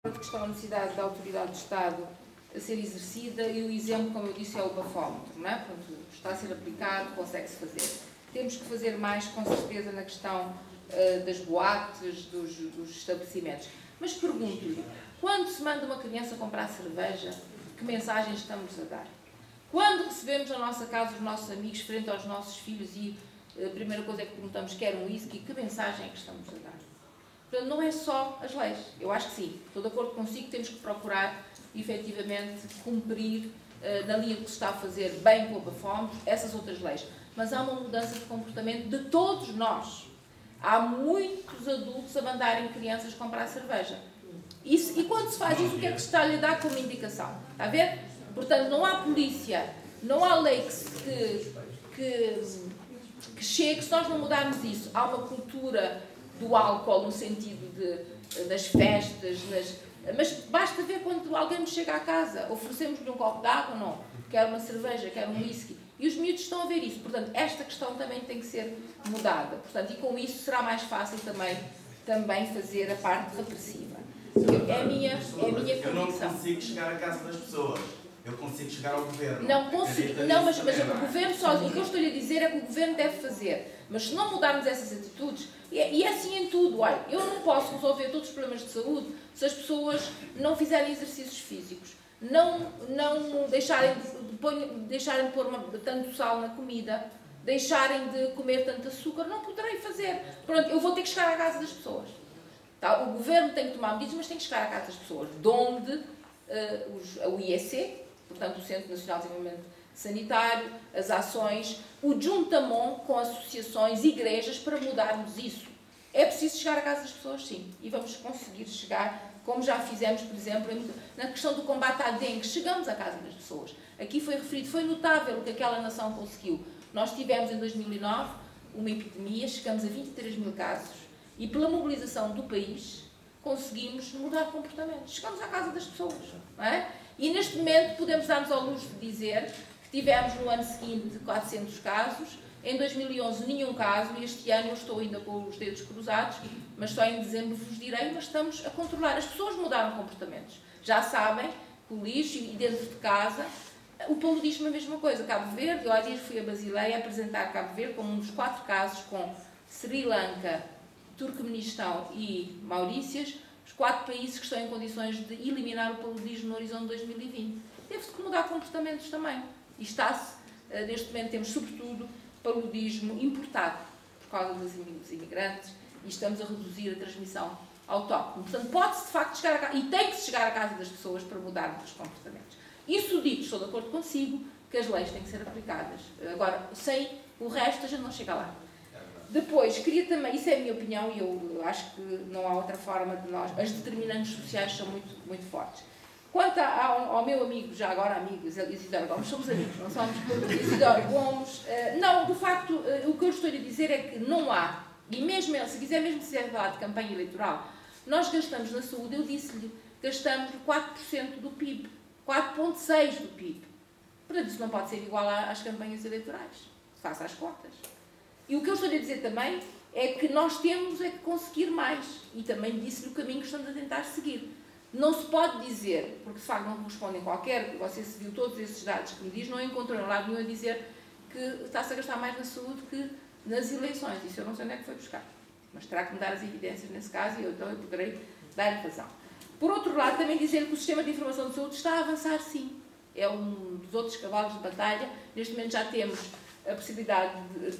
que está a necessidade da autoridade do Estado a ser exercida e o exemplo, como eu disse, é o bafómetro, não é? Portanto, está a ser aplicado, consegue-se fazer. Temos que fazer mais, com certeza, na questão das boates, dos estabelecimentos. Mas pergunto-lhe, quando se manda uma criança comprar cerveja, que mensagens estamos a dar? Quando recebemos na nossa casa os nossos amigos frente aos nossos filhos e a primeira coisa é que perguntamos, quer um whisky, que mensagem é que estamos a dar? Portanto, não é só as leis. Eu acho que sim, estou de acordo consigo, temos que procurar, efetivamente, cumprir na linha que se está a fazer bem com o bafómetro, essas outras leis. Mas há uma mudança de comportamento de todos nós. Há muitos adultos a mandarem crianças comprar cerveja. E quando se faz isso, o que é que se está a lhe dar como indicação? Está a ver? Portanto, não há polícia, não há lei que chegue, se nós não mudarmos isso. Há uma cultura do álcool no sentido das festas, mas basta ver quando alguém nos chega à casa, oferecemos-lhe um copo de água, não, quer uma cerveja, quer um whisky, e os miúdos estão a ver isso. Portanto, esta questão também tem que ser mudada. Portanto, e com isso será mais fácil também fazer a parte repressiva. É a minha convicção. Eu não consigo chegar à casa das pessoas. Eu consigo chegar ao governo. Não consigo, não, mas o governo sozinho, o que eu estou-lhe a dizer é que o governo deve fazer. Mas se não mudarmos essas atitudes, e é assim em tudo, olha, eu não posso resolver todos os problemas de saúde se as pessoas não fizerem exercícios físicos, não deixarem de pôr tanto sal na comida, deixarem de comer tanto açúcar, não poderei fazer. Pronto, eu vou ter que chegar à casa das pessoas. Tá? O governo tem que tomar medidas, mas tem que chegar à casa das pessoas. De onde o IEC, portanto o Centro Nacional de Desenvolvimento Sanitário, as ações, o juntamão com associações, igrejas, para mudarmos isso. É preciso chegar à casa das pessoas, sim, e vamos conseguir chegar, como já fizemos, por exemplo, na questão do combate à dengue, chegamos à casa das pessoas. Aqui foi referido, foi notável o que aquela nação conseguiu. Nós tivemos em 2009 uma epidemia, chegamos a 23 mil casos, e pela mobilização do país conseguimos mudar comportamentos. Chegamos à casa das pessoas, não é? E neste momento podemos dar-nos ao luxo de dizer que tivemos no ano seguinte 400 casos, em 2011 nenhum caso, e este ano eu estou ainda com os dedos cruzados, mas só em dezembro vos direi, mas estamos a controlar. As pessoas mudaram comportamentos. Já sabem que o lixo, e dentro de casa, o paludismo é a mesma coisa. Cabo Verde, eu há dias fui a Basileia apresentar Cabo Verde como um dos 4 casos, com Sri Lanka, Turcomenistão e Maurícias, os 4 países que estão em condições de eliminar o paludismo no horizonte de 2020. Teve-se que mudar comportamentos também. E está-se, neste momento temos sobretudo paludismo importado por causa dos imigrantes e estamos a reduzir a transmissão autóctone. Portanto, pode-se de facto chegar a casa, e tem que se chegar à casa das pessoas para mudarmos os comportamentos. Isso dito, estou de acordo consigo que as leis têm que ser aplicadas. Agora, sem o resto, a gente não chega lá. Depois, queria também, isso é a minha opinião e eu acho que não há outra forma de nós, as determinantes sociais são muito, muito fortes. Quanto ao meu amigo, já agora amigo, Isidoro Gomes, somos amigos, não somos Isidoro Gomes, não, de facto, o que eu estou a dizer é que não há, e mesmo se quiser falar de campanha eleitoral, nós gastamos na saúde, eu disse-lhe, gastamos 4% do PIB, 4,6% do PIB. Portanto, isso não pode ser igual às campanhas eleitorais, faça as contas. E o que eu estou a dizer também é que nós temos é que conseguir mais. E também disse-lhe o caminho que estamos a tentar seguir. Não se pode dizer, porque de facto não correspondem qualquer, você se viu todos esses dados que me diz, não encontrou em lado nenhum a dizer que está-se a gastar mais na saúde que nas eleições. Isso eu não sei onde é que foi buscar. Mas terá que me dar as evidências nesse caso e então eu poderei dar razão. Por outro lado, também dizer que o sistema de informação de saúde está a avançar, sim. É um dos outros cavalos de batalha. Neste momento já temos a possibilidade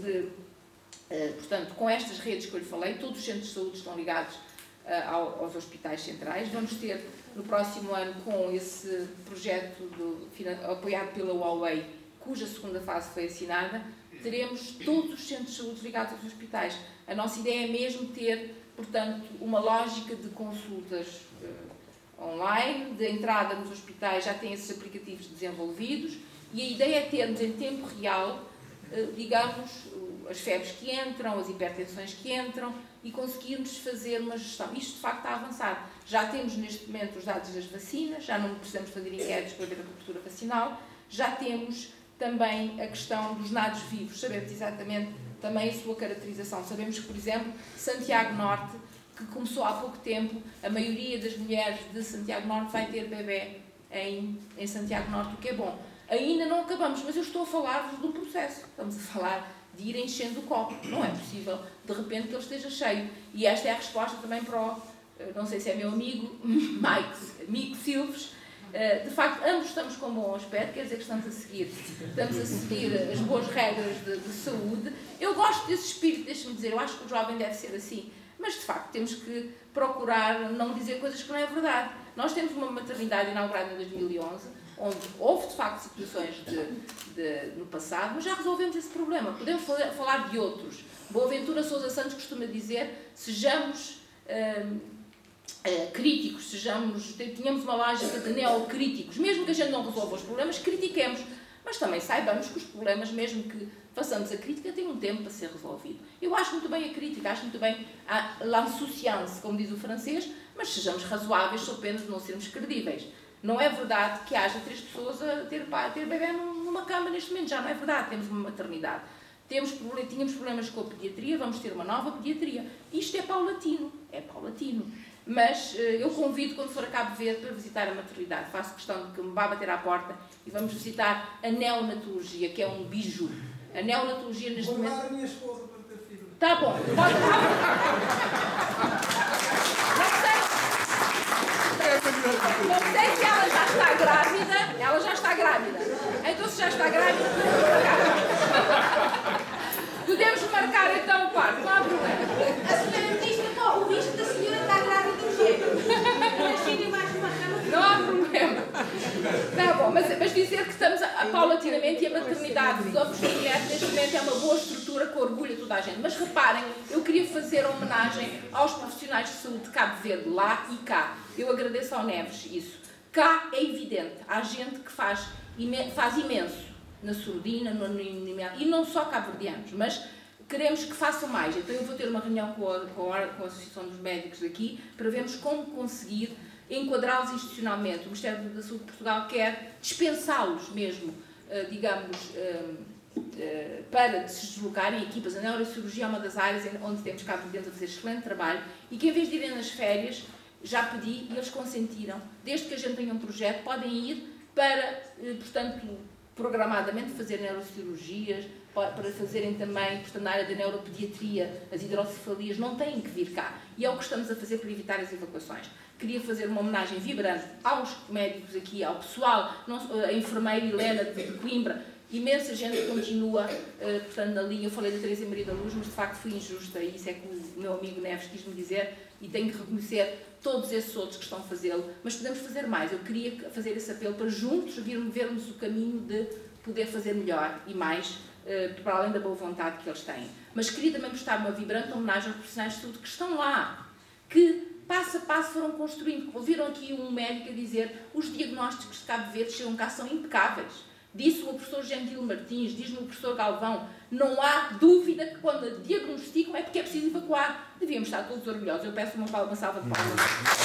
portanto, com estas redes que eu lhe falei, todos os centros de saúde estão ligados aos hospitais centrais. Vamos ter no próximo ano, com esse projeto apoiado pela Huawei, cuja segunda fase foi assinada, teremos todos os centros de saúde ligados aos hospitais. A nossa ideia é mesmo ter, portanto, uma lógica de consultas online, de entrada nos hospitais, já tem esses aplicativos desenvolvidos, e a ideia é termos em tempo real, digamos, as febres que entram, as hipertensões que entram, e conseguirmos fazer uma gestão. Isto, de facto, está a avançar. Já temos, neste momento, os dados das vacinas, já não precisamos fazer inquéritos para ver a cobertura vacinal, já temos também a questão dos nados vivos, sabemos exatamente também a sua caracterização. Sabemos que, por exemplo, Santiago Norte que começou há pouco tempo. A maioria das mulheres de Santiago Norte vai ter bebê em Santiago Norte, o que é bom. Ainda não acabamos, mas eu estou a falar-vos de um processo. Estamos a falar de ir enchendo o copo. Não é possível, de repente, que ele esteja cheio. E esta é a resposta também para o, não sei se é meu amigo, Mike Silves. De facto, ambos estamos com bom aspecto, quer dizer que estamos a seguir as boas regras de saúde. Eu gosto desse espírito, deixa-me dizer, eu acho que o jovem deve ser assim. Mas, de facto, temos que procurar não dizer coisas que não é verdade. Nós temos uma maternidade inaugurada em 2011, onde houve, de facto, situações no passado, mas já resolvemos esse problema. Podemos falar de outros. Boaventura Sousa Santos costuma dizer, sejamos críticos, tenhamos uma lógica de neocríticos. Mesmo que a gente não resolva os problemas, critiquemos. Mas também saibamos que os problemas, mesmo que façamos a crítica, têm um tempo para ser resolvido. Eu acho muito bem a crítica, acho muito bem l'insouciance, como diz o francês, mas sejamos razoáveis, sob pena de não sermos credíveis. Não é verdade que haja 3 pessoas a ter bebê numa cama neste momento, já não é verdade, temos uma maternidade. Tínhamos problemas com a pediatria, vamos ter uma nova pediatria. Isto é paulatino. Mas eu convido, quando for a Cabo Verde, para visitar a maternidade. Faço questão de que me vá bater à porta e vamos visitar a neonatologia, que é um biju. A neonatologia neste momento... Vou dar a minha esposa para ter filho. Tá bom. Não sei se ela já está grávida. Ela já está grávida. Então, se já está grávida, podemos marcar então o parto. Não há problema. A senhora ministra, o risco da senhora está grávida urgente. Não há problema. Tá bom, mas dizer que estamos paulatinamente e a maternidade dos ovos de neto neste momento é uma boa estrutura que orgulha toda a gente. Mas reparem, eu queria fazer a homenagem aos profissionais de saúde de Cabo Verde, lá e cá. Eu agradeço ao Neves isso. Cá é evidente, há gente que faz imenso na surdina, e não só cabo-verdianos, mas queremos que façam mais. Então eu vou ter uma reunião com a Associação dos Médicos aqui para vermos como conseguir enquadrá-los institucionalmente. O Ministério da Saúde de Portugal quer dispensá-los mesmo, para se deslocarem equipas. A neurocirurgia é uma das áreas onde temos cabo-verdianos a fazer excelente trabalho e que, em vez de irem nas férias, já pedi e eles consentiram. Desde que a gente tenha um projeto, podem ir para, portanto, programadamente fazer neurocirurgias, para fazerem também, portanto, na área da neuropediatria, as hidrocefalias, não têm que vir cá. E é o que estamos a fazer para evitar as evacuações. Queria fazer uma homenagem vibrante aos médicos aqui, ao pessoal, a enfermeira Helena de Coimbra, imensa gente que continua, portanto, na linha. Eu falei da Teresa Maria da Luz, mas de facto fui injusta, e isso é que o meu amigo Neves quis-me dizer, e tenho que reconhecer todos esses outros que estão a fazê-lo, mas podemos fazer mais. Eu queria fazer esse apelo para juntos vermos o caminho de poder fazer melhor e mais, para além da boa vontade que eles têm. Mas queria também prestar uma vibrante homenagem aos profissionais de saúde que estão lá, que passo a passo foram construindo. Ouviram aqui um médico a dizer os diagnósticos de Cabo Verde chegam cá são impecáveis. Disse-me o professor Gentil Martins, diz-me o professor Galvão, não há dúvida que quando diagnosticam é porque é preciso evacuar. Devíamos estar todos orgulhosos. Eu peço uma salva de palmas.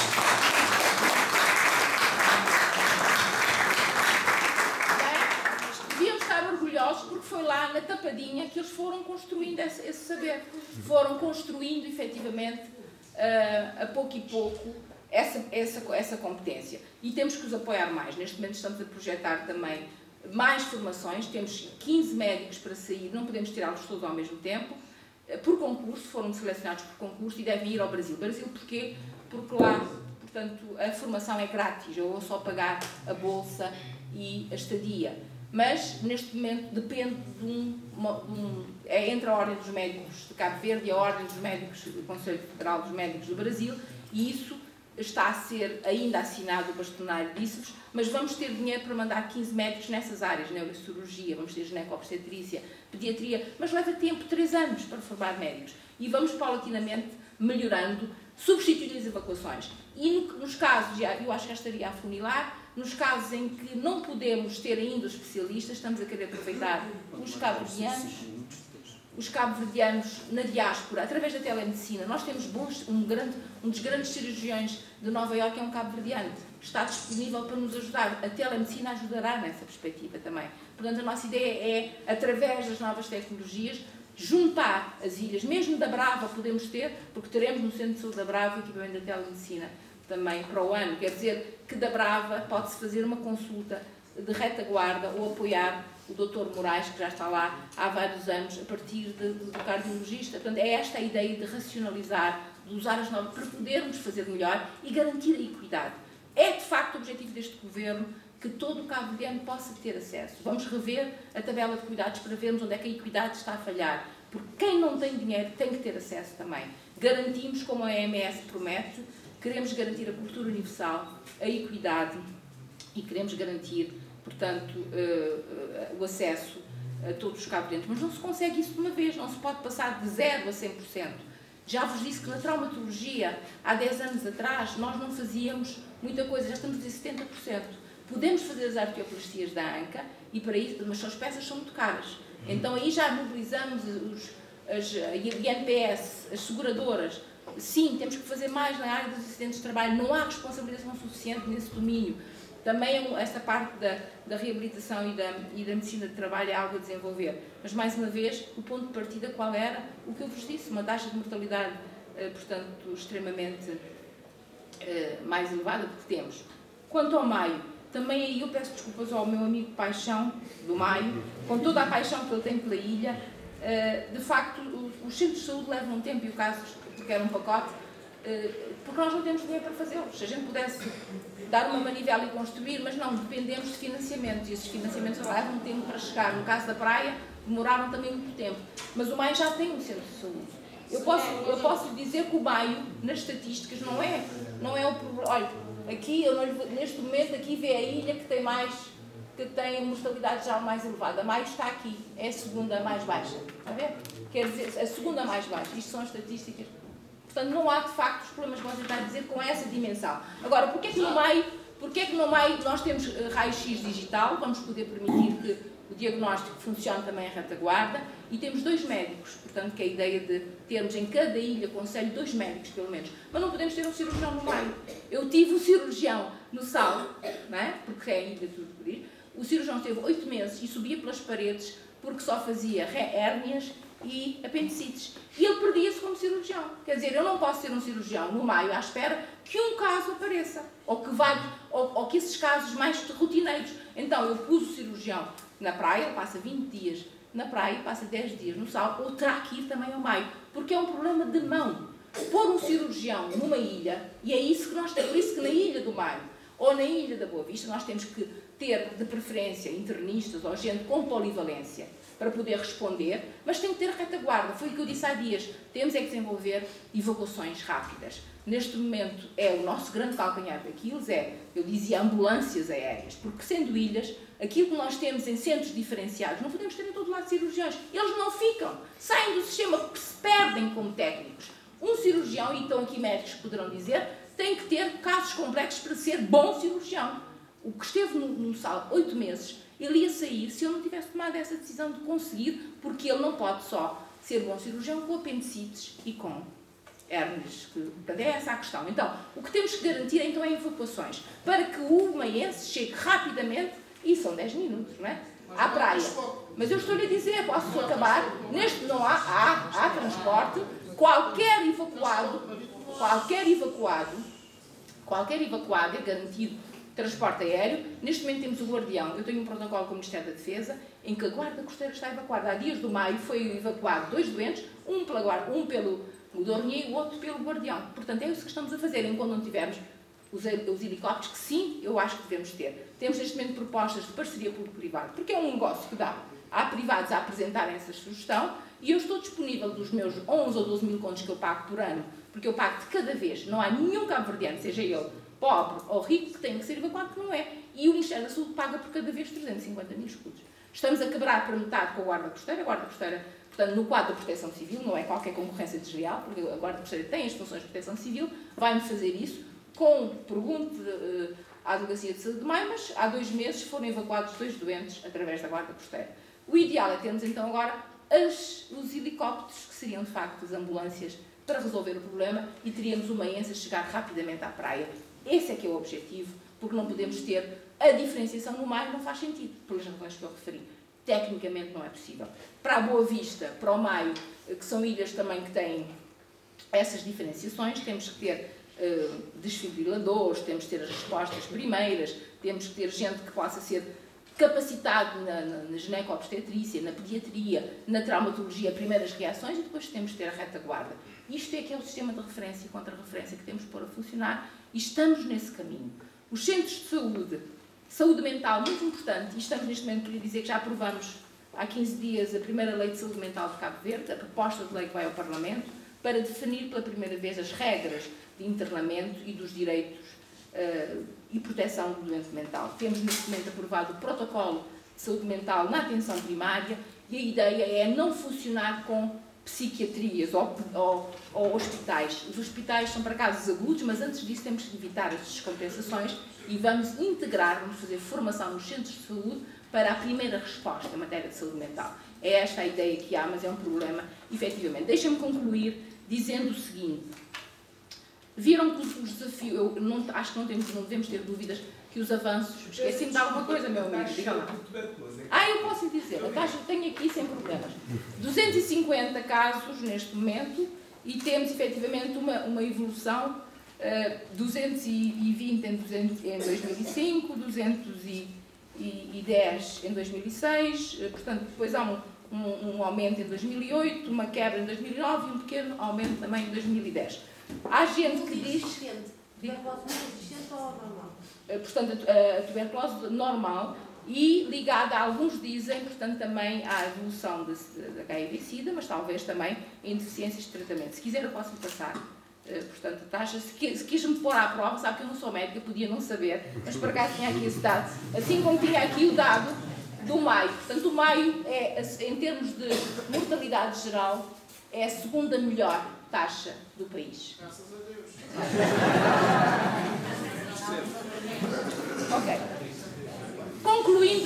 Devíamos estar orgulhosos porque foi lá na tapadinha que eles foram construindo esse saber. Foram construindo, efetivamente, a pouco e pouco, essa competência. E temos que os apoiar mais. Neste momento estamos a projetar também mais formações, temos 15 médicos para sair, não podemos tirá-los todos ao mesmo tempo, por concurso, foram selecionados por concurso e devem ir ao Brasil. Brasil porquê? Porque lá, portanto, a formação é grátis, eu vou só pagar a bolsa e a estadia. Mas, neste momento, depende é entre a Ordem dos Médicos de Cabo Verde e a Ordem dos Médicos do Conselho Federal dos Médicos do Brasil, e isso está a ser ainda assinado o bastonário disso-vos, mas vamos ter dinheiro para mandar 15 médicos nessas áreas, neurocirurgia, vamos ter gineco-obstetrícia, pediatria, mas leva tempo, 3 anos para formar médicos. E vamos paulatinamente melhorando, substituindo as evacuações. E nos casos, eu acho que já estaria a afunilar, nos casos em que não podemos ter ainda os especialistas, estamos a querer aproveitar os cabo-verdianos na diáspora, através da telemedicina. Nós temos um dos grandes cirurgiões de Nova Iorque é um cabo-verdiano. Está disponível para nos ajudar. A telemedicina ajudará nessa perspectiva também. Portanto, a nossa ideia é, através das novas tecnologias, juntar as ilhas, mesmo da Brava podemos ter, porque teremos no Centro de Saúde da Brava o equipamento da telemedicina também para o ano. Quer dizer que da Brava pode-se fazer uma consulta de retaguarda ou apoiar o Dr. Moraes, que já está lá há vários anos, a partir do cardiologista. Portanto, é esta a ideia de racionalizar, de usar as normas para podermos fazer melhor e garantir a equidade. É, de facto, o objetivo deste Governo que todo o cabo-verdiano possa ter acesso. Vamos rever a tabela de cuidados para vermos onde é que a equidade está a falhar. Porque quem não tem dinheiro tem que ter acesso também. Garantimos, como a OMS promete, queremos garantir a cobertura universal, a equidade e queremos garantir, portanto, o acesso a todos os cabo-verdianos. Mas não se consegue isso de uma vez, não se pode passar de 0 a 100%. Já vos disse que na traumatologia, há 10 anos atrás, nós não fazíamos muita coisa, já estamos em 70%. Podemos fazer as arteoplastias da ANCA, e para isso, mas as peças são muito caras. Então aí já mobilizamos a INPS, as seguradoras. Sim, temos que fazer mais na área dos acidentes de trabalho, não há responsabilização suficiente nesse domínio. Também esta parte da reabilitação e da medicina de trabalho é algo a desenvolver. Mas, mais uma vez, o ponto de partida qual era? O que eu vos disse, uma taxa de mortalidade, portanto, extremamente mais elevada do que temos. Quanto ao Maio, também aí eu peço desculpas ao meu amigo Paixão, do Maio, com toda a paixão que ele tem pela ilha. De facto, os centros de saúde levam um tempo, e o caso quer um pacote, porque nós não temos dinheiro para fazê-los. Se a gente pudesse dar uma manivela e construir, mas não, dependemos de financiamentos, e esses financiamentos levam tempo para chegar. No caso da praia, demoraram também muito tempo. Mas o Maio já tem um centro de saúde. Eu posso dizer que o Maio, nas estatísticas, não é o problema. Olha, aqui, neste momento, aqui vê a ilha que tem a mortalidade já mais elevada. A Maio está aqui, é a segunda mais baixa. Está a ver? Quer dizer, a segunda mais baixa. Isto são as estatísticas. Portanto, não há, de facto, os problemas que você está a dizer com essa dimensão. Agora, porquê que no Maio nós temos raio-x digital? Vamos poder permitir que o diagnóstico funcione também a retaguarda, e temos 2 médicos, portanto, que é a ideia de termos em cada ilha, concelho, 2 médicos, pelo menos. Mas não podemos ter um cirurgião no Maio. Eu tive um cirurgião no Sal, não é? Porque é a ilha tudo por ir. O cirurgião teve 8 meses e subia pelas paredes porque só fazia hérnias e apendicites. E ele perdia-se como cirurgião. Quer dizer, eu não posso ser um cirurgião no Maio à espera que um caso apareça, ou que esses casos mais rotineiros. Então, eu pus o cirurgião na praia, ele passa 20 dias na praia, passa 10 dias no Sal, ou terá que ir também ao Maio, porque é um problema de mão. Pôr um cirurgião numa ilha, e é isso que nós temos, por isso que na ilha do Maio, ou na ilha da Boa Vista, nós temos que ter, de preferência, internistas ou gente com polivalência, para poder responder, mas tem que ter retaguarda. Foi o que eu disse há dias. Temos é que desenvolver evacuações rápidas. Neste momento é o nosso grande calcanhar daquilo, eu dizia, ambulâncias aéreas, porque sendo ilhas, aquilo que nós temos em centros diferenciados, não podemos ter em todo lado cirurgiões. Eles não ficam, saem do sistema porque se perdem como técnicos. Um cirurgião, e estão aqui médicos que poderão dizer, tem que ter casos complexos para ser bom cirurgião. O que esteve no Sal 8 meses, ele ia sair se eu não tivesse tomado essa decisão de conseguir, porque ele não pode só ser bom cirurgião com apendicites e com hérnias. Portanto, é essa a questão. Então, o que temos que garantir então é evacuações, para que o maiense chegue rapidamente, e são 10 minutos, não é? À praia. Mas eu estou-lhe a dizer, posso acabar, neste não há transporte, qualquer evacuado é garantido transporte aéreo. Neste momento temos o Guardião. Eu tenho um protocolo com o Ministério da Defesa em que a Guarda Costeira está evacuada. Há dias do Maio foi evacuado 2 doentes, um pelo Dornier e o outro pelo Guardião. Portanto, é isso que estamos a fazer enquanto não tivermos os helicópteros, que sim, eu acho que devemos ter. Temos neste momento propostas de parceria público-privado, porque é um negócio que dá. Há privados a apresentarem essa sugestão e eu estou disponível dos meus 11 ou 12 mil contos que eu pago por ano, porque eu pago de cada vez. Não há nenhum cabo-verdiano, seja ele pobre ou rico, que tenha que ser evacuado, porque não é. E o Ministério da Saúde paga por cada vez 350 mil escudos. Estamos a quebrar para metade com a Guarda Costeira. A Guarda Costeira, portanto, no quadro da Proteção Civil, não é qualquer concorrência desleal, porque a Guarda Costeira tem as funções de Proteção Civil, vai-me fazer isso pergunte à Delegacia de Saúde de Maio, mas há 2 meses foram evacuados 2 doentes através da Guarda Costeira. O ideal é termos então agora os helicópteros, que seriam de facto as ambulâncias, para resolver o problema, e teríamos uma maiense a chegar rapidamente à praia. Esse é que é o objetivo, porque não podemos ter a diferenciação no Maio, não faz sentido, pelas razões que eu referi. tecnicamente não é possível. Para a Boa Vista, para o Maio, que são ilhas também que têm essas diferenciações, temos que ter desfibriladores, temos que ter as respostas primeiras, temos que ter gente que possa ser capacitado na gineco-obstetrícia, na pediatria, na traumatologia, primeiras reações, e depois temos que ter a retaguarda. Isto é que é o sistema de referência e contra-referência que temos que pôr a funcionar, e estamos nesse caminho. Os centros de saúde mental, muito importante, e estamos neste momento, queria dizer que já aprovamos há 15 dias a primeira lei de saúde mental de Cabo Verde, a proposta de lei que vai ao Parlamento, para definir pela primeira vez as regras de internamento e dos direitos e proteção do doente mental. Temos neste momento aprovado o protocolo de saúde mental na atenção primária e a ideia é não funcionar com psiquiatrias ou hospitais. Os hospitais são para casos agudos, mas antes disso temos que evitar as descompensações e vamos integrar, vamos fazer formação nos centros de saúde para a primeira resposta em matéria de saúde mental. É esta a ideia que há, mas é um problema, efetivamente. Deixem-me concluir dizendo o seguinte. Viram que os desafios, acho que não devemos ter dúvidas que os avanços... Esqueci-me de alguma coisa, meu amigo, diga lá. Eu posso dizer, a taxa tenho aqui sem problemas. 250 casos neste momento e temos efetivamente uma evolução, 220 em 2005, 210 em 2006, portanto depois há um aumento em 2008, uma quebra em 2009 e um pequeno aumento também em 2010. Há gente que diz... Tuberculose resistente ou normal? Portanto, a tuberculose normal e ligada a alguns dizem, portanto, também à evolução da HIV-Sida, mas talvez também em deficiências de tratamento. Se quiser eu posso lhe passar, portanto, a taxa. Se quis-me pôr à prova, sabe que eu não sou médica, podia não saber, mas por acaso tinha aqui esse dado. Assim como tinha aqui o dado do Maio. Portanto, o Maio, em termos de mortalidade geral, é a segunda melhor taxa do país. Graças a Deus. Ok. Concluindo,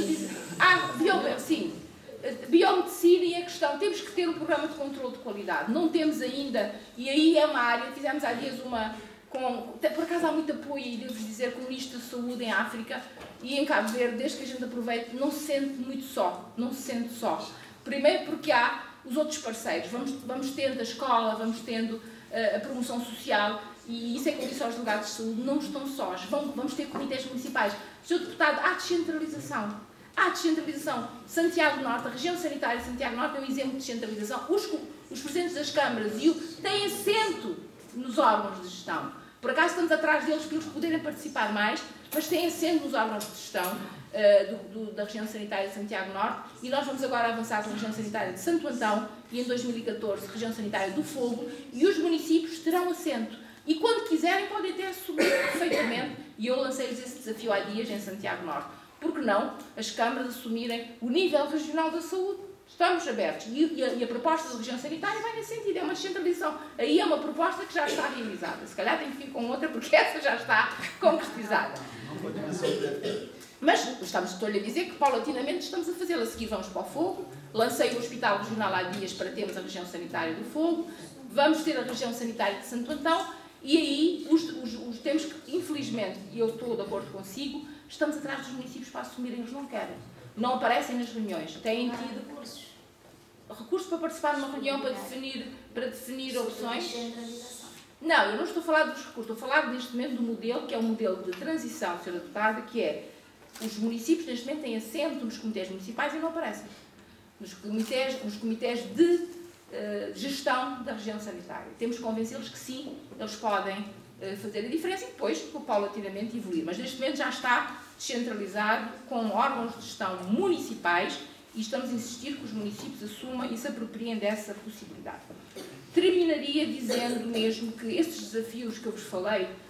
biomedicina e a questão, temos que ter um programa de controle de qualidade. Não temos ainda, e aí é uma área, fizemos há dias por acaso há muito apoio, e devo dizer, com o Ministro da Saúde em África e em Cabo Verde, desde que a gente aproveite, não se sente muito só, não se sente só. Primeiro porque há os outros parceiros, vamos tendo a escola, vamos tendo a promoção social, e isso é como disse aos delegados de saúde, não estão sós, vamos ter comitês municipais. Sr. Deputado, há descentralização. Santiago Norte, a região sanitária de Santiago Norte é um exemplo de descentralização. Os presidentes das câmaras têm assento nos órgãos de gestão. Por acaso estamos atrás deles para eles poderem participar mais, mas têm assento nos órgãos de gestão da região sanitária de Santiago Norte, e nós vamos agora avançar para a região sanitária de Santo Antão e em 2014 região sanitária do Fogo, e os municípios terão assento. E quando quiserem podem até assumir perfeitamente, e eu lancei-lhes esse desafio há dias em Santiago Norte. Por que não as câmaras assumirem o nível regional da saúde? Estamos abertos. E a proposta da região sanitária vai nesse sentido, é uma descentralização. Aí é uma proposta que já está realizada. Se calhar tem que ir com outra, porque essa já está concretizada. Mas estou-lhe a dizer que paulatinamente estamos a fazê-lo. A seguir vamos para o Fogo. Lancei o Hospital Regional há dias para termos a região sanitária do Fogo. Vamos ter a região sanitária de Santo Antão. E aí temos que, infelizmente, e eu estou de acordo consigo, estamos atrás dos municípios para assumirem, eles não querem. Não aparecem nas reuniões. Têm tido recursos para participar numa reunião para definir opções. Não, eu não estou a falar dos recursos, estou a falar neste momento do modelo, que é o modelo de transição, Sra. Deputada, que é os municípios neste momento têm assento nos comitês municipais e não aparecem. Nos comitês de gestão da região sanitária. Temos que convencê-los que sim, eles podem fazer a diferença e depois, paulatinamente, evoluir. Mas neste momento já está descentralizado com órgãos de gestão municipais e estamos a insistir que os municípios assumam e se apropriem dessa possibilidade. Terminaria dizendo mesmo que estes desafios que eu vos falei